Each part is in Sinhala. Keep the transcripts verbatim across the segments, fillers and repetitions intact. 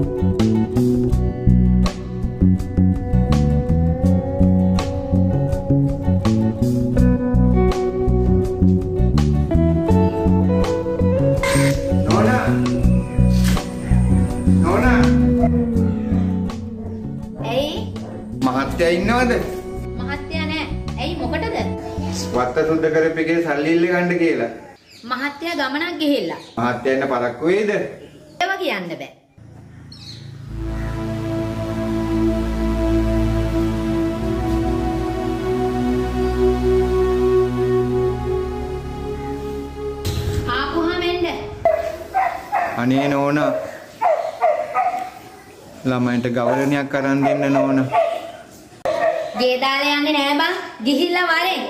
මහත්තයා ඉන්නවද? මහත්තයා නෑ. ඇයි මොකටද? වත්ත සුද්ධ කරපෙකේ සල්ලි ඉල්ල ගන්න කියලා. මහත්තයා ගමනක් ගිහිල්ලා. මහත්තයා එන්න පරක්කු වේද? ඒව කියන්න බෑ. ආපුහම එන්න. අනේ නෝනා. ළමයින්ට ගවරණයක් අරන් දෙන්න නෝනා. ගේ දාලා යන්නේ නෑ බං. ගිහිල්ලා වරෙන්.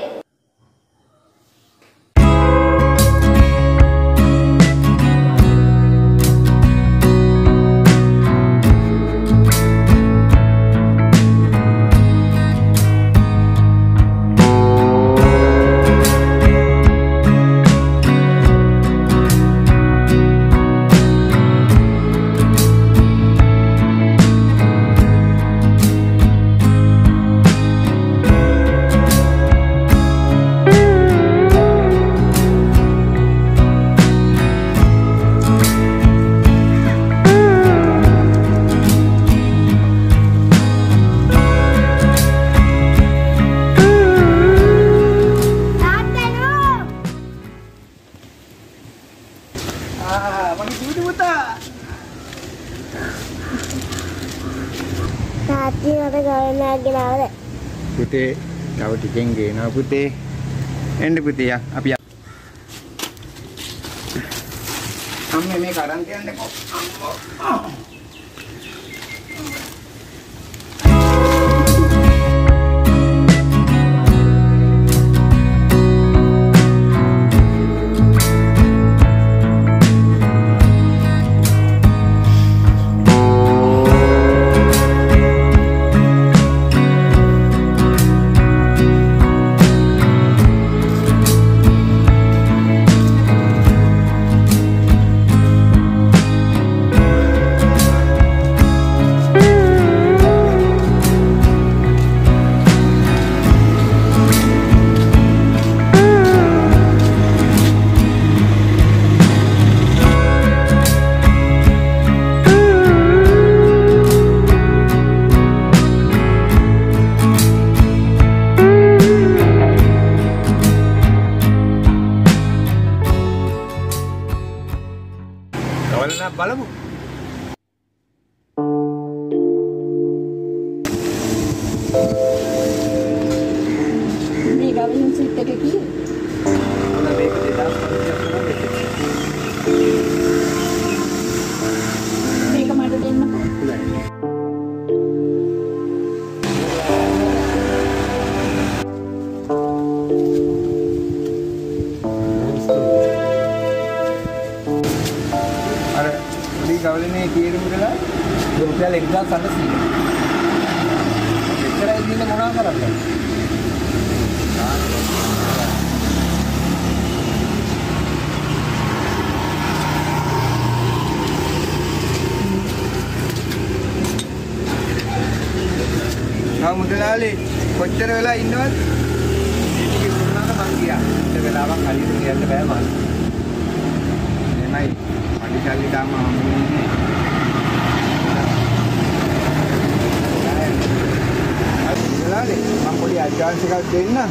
Putih, kau dicengke, nah putih, ini putih ya, api ya. Kami ini karantina deh kok. Balamu. Ini gawin cerita ke kiri. Kalau baik kita ini kemana dia nak? Kawal ini kiri mudah rupiah legda sana sih. Lekar ini ni mana kerana? Kau mudah lali, kocer vela ingat. Ini pernah kan manggia. Vela apa kali itu dia terbayar mas. Nemai. Kali dama ini. Lali, mampu dia jangan sekali dena.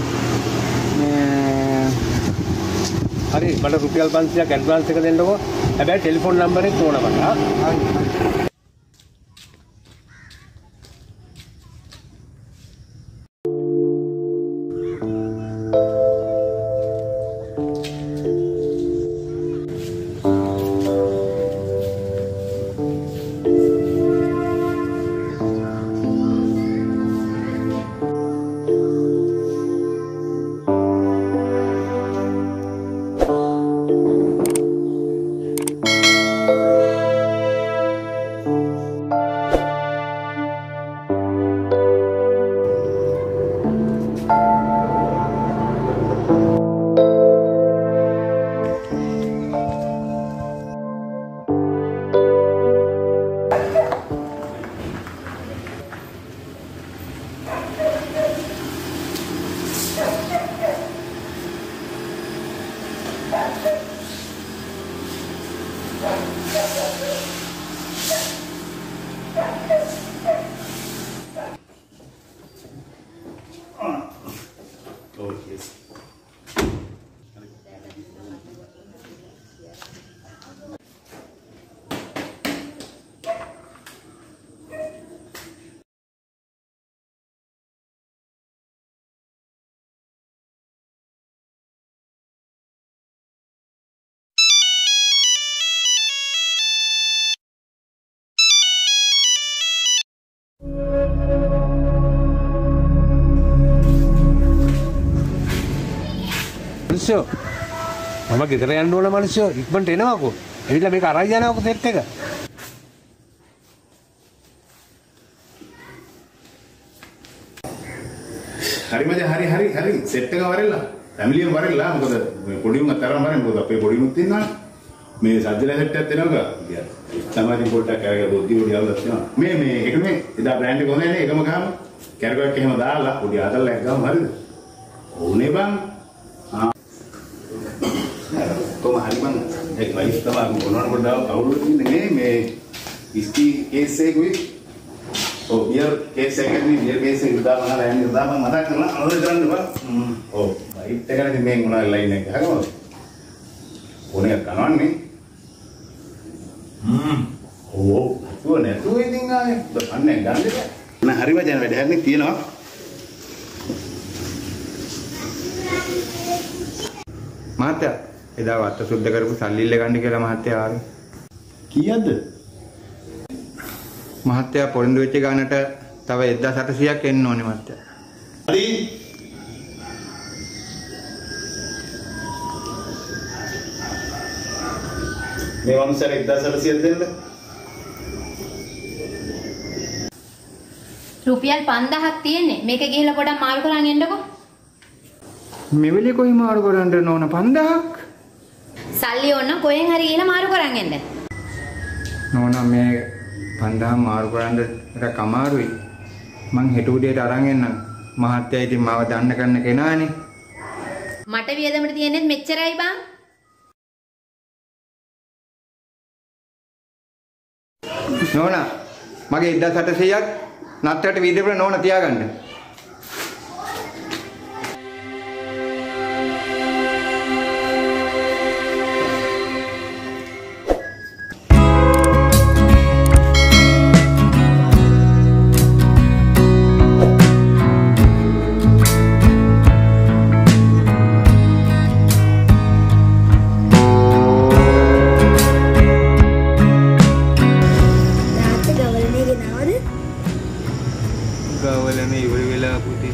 Hari, pada rupiah bansia kan bansia kan dulu. Ada telefon number itu mana bang? මිනිස්සු මම ගෙදර යන්න ඕන මිනිස්සු ඉක්මනට එනවාකෝ. එවිලා මේක අරයි යනවාකෝ සෙට් එක. හරි මචං හරි හරි හරි සෙට් එක වරෙල්ලා. ෆැමිලියම වරෙල්ලා. මොකද පොඩි උන් අතරම වරෙන් මොකද අපේ පොඩි උන්ත් ඉන්නවනේ. මේ සජ්ජල සෙට් එකක් දෙනවා ගියා. තමයි පොඩ්ඩක් අරගෙන බොද්දි පොඩි අවුලක් තියෙනවා. මේ මේ ඒක මේ එදා බ්‍රෑන්ඩ් එක හොඳනේ එකම ගාම. කැරකයක් එහෙම දාලා පොඩි ආදල්ලා එක ගාම හරිද? ඕනේ බං. ආ. කොහොම හරි බං. ඒක වයිස් තමයි මොනවද පොඩ්ඩක් අවුලක් ඉන්නේ මේ මේ විස්කි කේස් එකකුයි. Oh, biar kayak saya kan biar kayak saya udah mana yang udah mana mata kena ada jalan dua. Oh, baik. Tekan di meng mana lain yang kah kamu? Punya kanan nih. Hmm. Oh, tu nih tu ini nggak? Depan nih ganti kan? Nah hari macam ada hari nih tiada. මහත්තයා එදා වත්ත සුද්ධ කරපු සල්ලිල්ල ගන්න කියලා මහත්තයා ආවේ. කීයද? මහත්තයා පොරොන්දු වෙච්ච ගානට තව එක්දාස් අටසීයක් එන්න ඕනේ මහත්තයා. හරි. මේ වන්සර එක්දාස් අටසීයක් දෙන්න. රුපියල් පන්දාහක් තියෙන්නේ. මේක ගිහලා පොඩක් මාරු කරන් එන්නකෝ. මෙවලි කොයි මාරු කරන්න ඕන පන්දාහක්? සල්ලි ඕන කොහෙන් හරි ගිහලා මාරු කරන් එන්න. නෝනා මේ පන්දාහ මාරු කරන්න එක අමාරුයි. මං හෙට උදේට අරන් එන්නම්. මහත්තයා ඉතින් මාව දන්න කරන කෙනානේ. මට වියදමට තියෙන්නේ මෙච්චරයි බං. නෝනා මගේ එක්දාස් අටසීයක් නත්තට වියදමට නෝනා තියාගන්න. ගවලනේ ඉවර වෙලා පුතේ.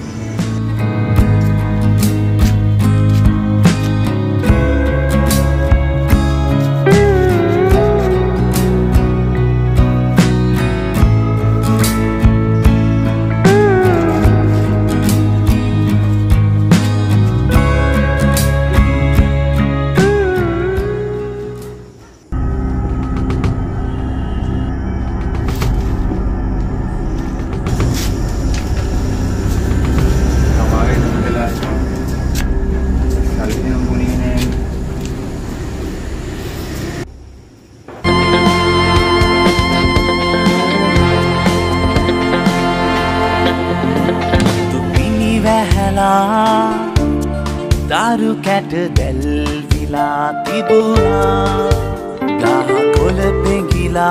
दारू कैट दिल विला तिबुना गाहा कोल पेंगिला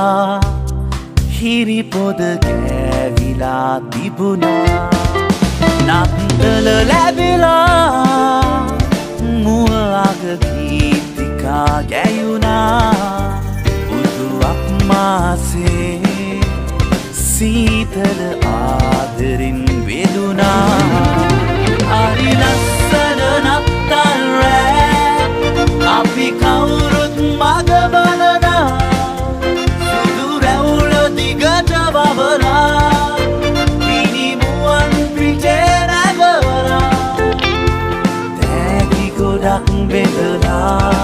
हिरी पोद गैविला तिबुना नांदल लैबिला मुआग गीतिका गैयुना उदु अक्मा से शीतल आदरिन वेदुना Ari lassana nattal rap api kawurut magabalana sudu rawula digata babala ini muan pijen agawala tagi godak bedala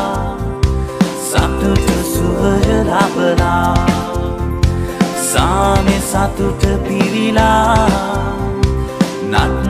satu tersuara labala same satu terpilihlah nat